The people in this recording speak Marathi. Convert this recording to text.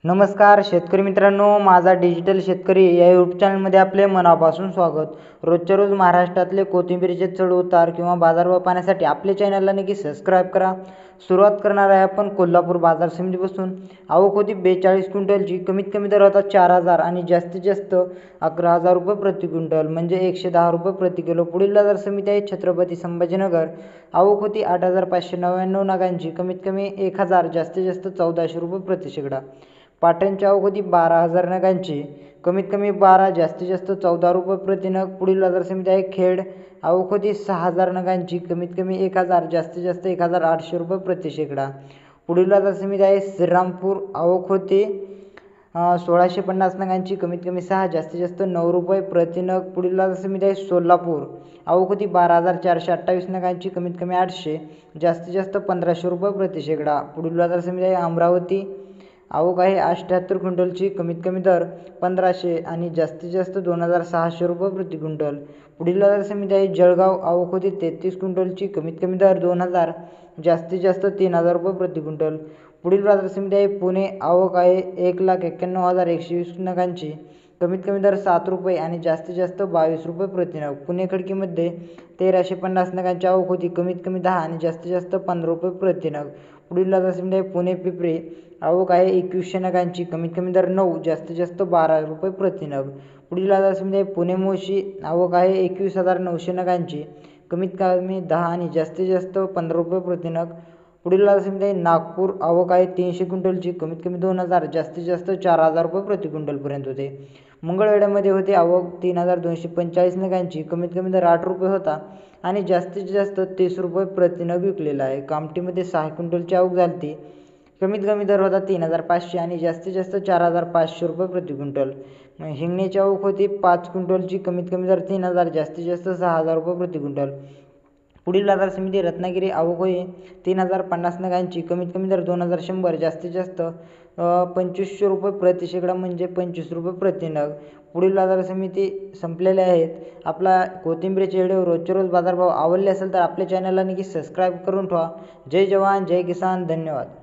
नमस्कार शेतकरी मित्रांनो, माझा डिजिटल शेतकरी या यूट्यूब चॅनलमध्ये आपले मनापासून स्वागत। रोजच्या रोज महाराष्ट्रातले कोथिंबीरचे चढ उतार किंवा बाजारभाव पाहण्यासाठी आपल्या चॅनलला नक्की सबस्क्राईब करा। सुरुवात करणार आहे आपण कोल्हापूर बाजार समितीपासून। आवक होती 42 क्विंटलची। कमीत कमी दर होता 4000 आणि जास्तीत जास्त 11000 रुपये प्रति क्विंटल, म्हणजे 110 रुपये प्रति किलो। पुढील बाजार समिती आहे छत्रपती संभाजीनगर। आवक होती 8599 नगांची। कमीत कमी 1000, जास्तीत जास्त 1400 रुपये प्रति शेकडा। पाटणची आवक होती 12000 नगांची। कमीत कमी 12, जास्तीत जास्त 14 रुपये प्रति नग। पुढील बाजार समिती आहे खेड। आवक होती 6000 नगांची। कमीत कमी 1000, जास्तीत जास्त 1800 रुपये प्रति शेकडा। पुढील बाजार समिती आहे श्रीरामपूर। आवक होती 1650 नगांची। कमीत कमी 6, जास्तीत जास्त 9 रुपये प्रति नग। पुढील बाजार समिती आहे सोलापूर। आवक होती 12428 नगांची। कमीत कमी 800, जास्तीत जास्त 1500 रुपये प्रति शेकडा। पुढील बाजार समिती आहे अमरावती। आवक आहे 78 क्विंटलची। कमीत कमी दर 1500 आणि जास्तीत जास्त 2600 रुपये प्रति क्विंटल। पुढील बाजार समिती आहे जळगाव। आवक होती 33 क्विंटलची। कमीत कमी दर 2000, जास्तीत जास्त 3000 रुपये प्रति क्विंटल। पुढील बाजार समिती आहे पुणे। आवक आहे 1,91,120 नगांची। कमीत कमी दर 7 रुपये आणि जास्तीत जास्त 22 रुपये प्रति नग। पुणे खडकीमध्ये 1350 नगांची आवक होती। कमीत कमी 10 आणि जास्तीत जास्त 15 रुपये प्रति नग। पुढील बाजार समिती आहे पुणे पिंपरी। आवक आहे 2100 नगांची। कमीत कमी दर 9, जास्तीत जास्त 12 रुपये प्रति नग। पुढील बाजार समिती आहे पुणे मोशी। आवक आहे 21900 नगांची। कमीत कमी 10 आणि जास्तीत जास्त 15 रुपये प्रति नग। पुढील बाजार समिती आहे नागपूर। आवक आहे 300 क्विंटलची। कमीत कमी 2000, जास्तीत जास्त 4000 रुपये प्रति क्विंटलपर्यंत होते। मंगळवेढ्यामध्ये होते आवक 3245 नगांची। कमीत कमी दर 8 रुपये होता आणि जास्तीत जास्त 30 रुपये प्रति नग विकलेला आहे। कामठीमध्ये 6 क्विंटलची आवक झाली। कमीत कमी दर होता 3500 आणि जास्तीत जास्त 4500 रुपये प्रति क्विंटल। हिंगण्याची आवक होती 5 क्विंटलची। कमीत कमी दर 3000, जास्तीत जास्त 6000 रुपये प्रति क्विंटल। पुढील बाजार समिती रत्नागिरी। आवक होई 3050 नगांची। कमीत कमी दर 2100, जास्तीत जास्त 2500 रुपये प्रति शेकडा, म्हणजे 25 रुपये प्रति नग। पुढील बाजार समिती संपलेले आहेत। आपला कोथिंबीरचे व्हिडिओ रोजच्या रोज बाजारभाव आवडले असेल तर आपल्या चॅनलला नक्की सबस्क्राईब करून ठेवा। जय जवान जय किसान, धन्यवाद।